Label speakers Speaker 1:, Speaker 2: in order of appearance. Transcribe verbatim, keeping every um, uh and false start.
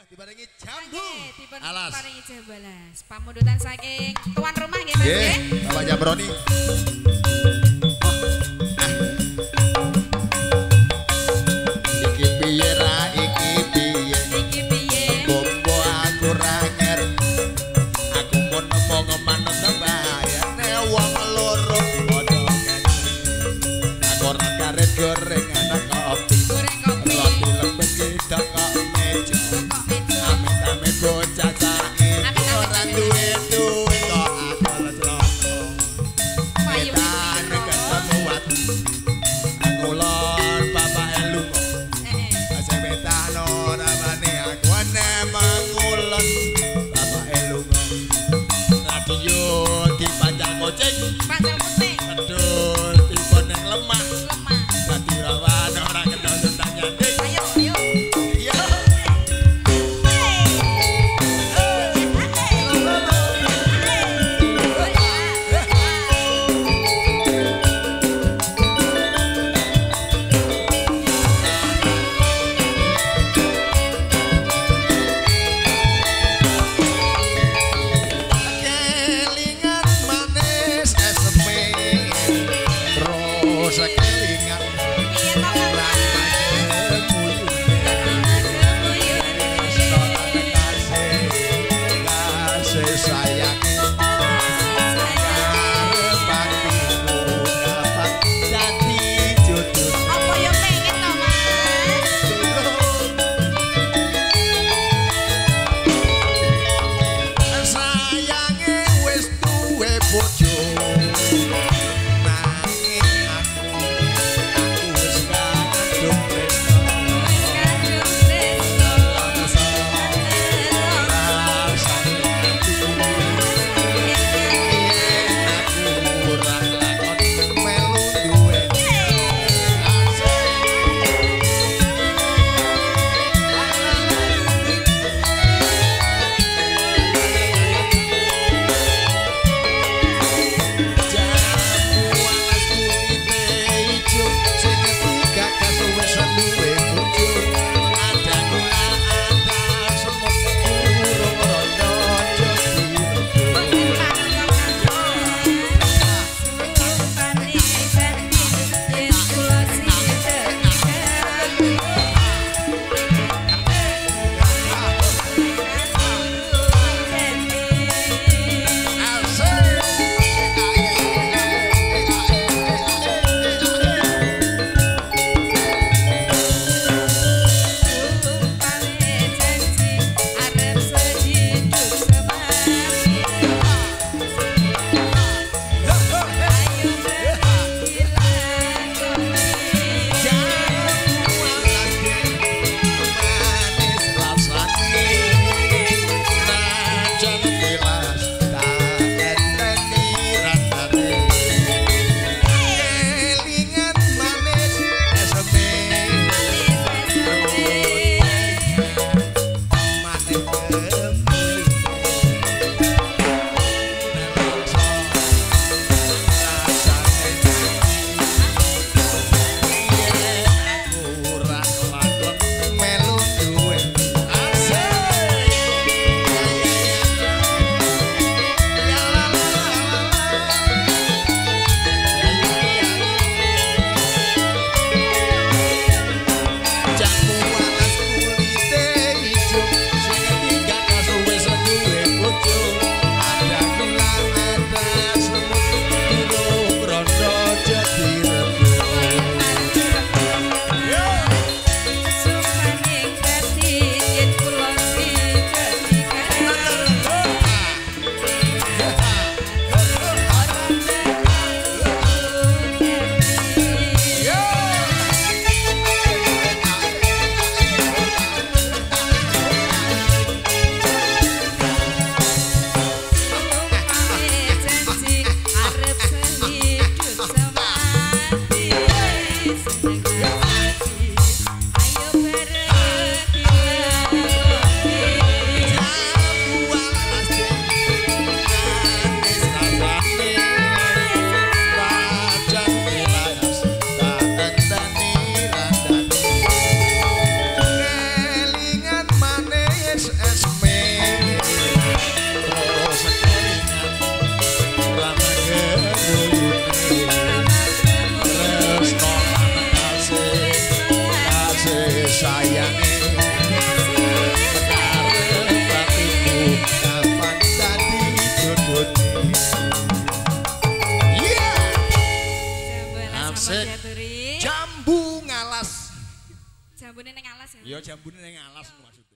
Speaker 1: dibarengi jambu.
Speaker 2: Alas.
Speaker 3: Diparingi jambalas. Pamundutan saking tuan rumah nggih Mas nggih.
Speaker 1: Bapak Jambroni. Iki piye ra iki piye?
Speaker 3: Iki piye?
Speaker 1: Bombo aku ra nger. Aku mun ngomong manut sembayane wong loro padha ngene. Aku ora karet goreng ana kopi.
Speaker 3: Goreng kopi.
Speaker 1: Roti lembek gedang kok meja.
Speaker 3: Kok meja.
Speaker 1: Amit-amit bocah saiki
Speaker 3: Amit-amit
Speaker 1: ora duwe duwe kok akal celaka.
Speaker 3: Payu
Speaker 1: Kita
Speaker 3: aturi.
Speaker 1: Jambu ngalas.
Speaker 3: Jambune ning alas ya.
Speaker 1: Iya jambune ning alas maksudnya.